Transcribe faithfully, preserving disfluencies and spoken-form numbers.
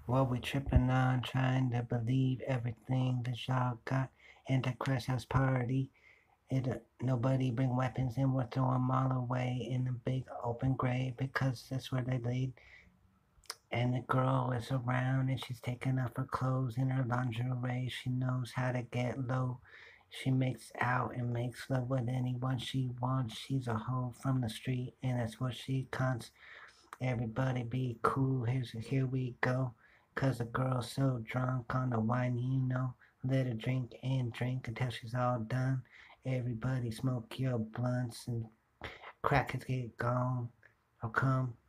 What we tripping on, trying to believe everything that y'all got in the crash house party. It uh, nobody bring weapons and we'll throw 'em all away in the big open grave because that's where they laid. And the girl is around and she's taking off her clothes and her lingerie. She knows how to get low. She makes out and makes love with anyone she wants. She's a hoe from the street and that's what she cons. Everybody be cool, here's here we go. Cause the girl's so drunk on the wine, you know. Let her drink and drink until she's all done. Everybody smoke your blunts and crackers get gone. Oh come